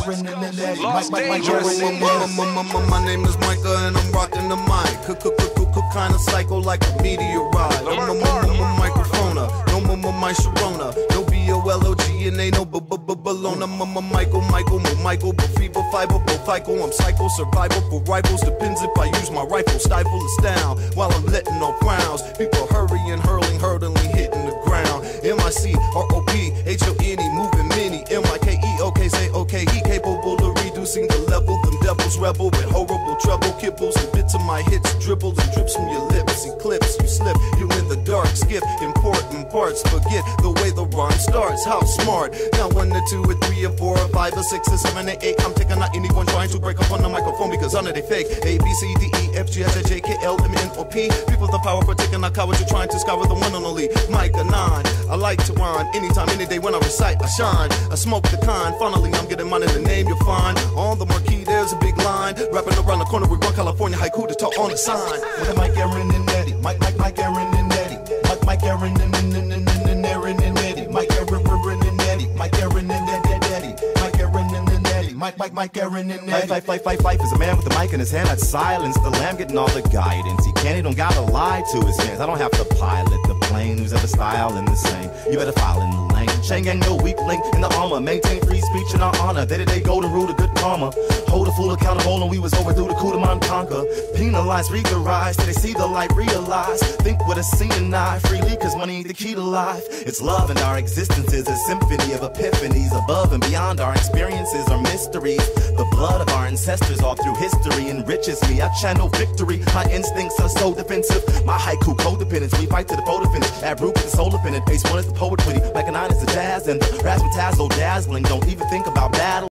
Aaron and Eddie. Lost Mike Dangerous. Aaron and Eddie. My name is Micah and I'm rocking the mic. Kinda psycho like a meteorite. Microphona, no my Sharona, no BOLOG and ain't no Bologna. Michael, fever, fiber, FICO. I'm psycho, survival for rivals. Depends if I use my rifle, stifle us down while I'm letting off rounds. People hurrying, hurtling, hitting the ground. MICROPHONE, moving many. MIKE, say okay, he capable of reducing the level. Them devils rebel with horrible trouble, kibbles and bits of my hits dribble and drips from your lips. Eclipse, you slip, you in the dark, skip important parts. Forget the way the rhyme starts. How smart? Now 1 to 2 or 3 or 4 or 5 or 6 or 7 or 8. I'm taking out anyone trying to break up on the microphone because none of they fake. A B C D E F G H I J K L M N O P. People the power for taking out cowards. You're trying to scour the one and only Micah 9. I like to rhyme anytime, any day when I recite. I shine. I smoke the kind. Finally, I'm getting mine in the name you'll find. On the marquee, there's a big line. Rapping around the corner, we run California haiku to talk on the sign. With Mike Aaron and Eddie. Mike Aaron and Eddie. Mike Aaron and Aaron and Eddie. Mike Aaron and Eddie. Mike Aaron and Eddie. Mike Aaron and Eddie. Mike Aaron and Eddie. Life is a man with a mic in his hand. I'd silence the lamb, getting all the guidance he can. He don't gotta lie to his fans. I don't have to pilot the plane. Who's ever styling the same? You better file in the lane. Shang Yang, no weak link in the armor. Maintain free speech in our honor. Day-to-day golden rule to good karma. Hold a fool accountable and we was overdue to coup de conquer. Penalize, rigorize, till they see the light, realize. Think with a seeing eye, freely, cause money ain't the key to life. It's love and our existence is a symphony of epiphanies. Above and beyond our experiences are mysteries. The blood of our ancestors all through history enriches me. I channel victory, my instincts are so defensive. My haiku codependence, we fight to the photo finish. Add root with the solar pennant, pace 1 is the poet witty. Micah 9 is the jazz and the razzmatazz, dazzling. Don't even think about battle.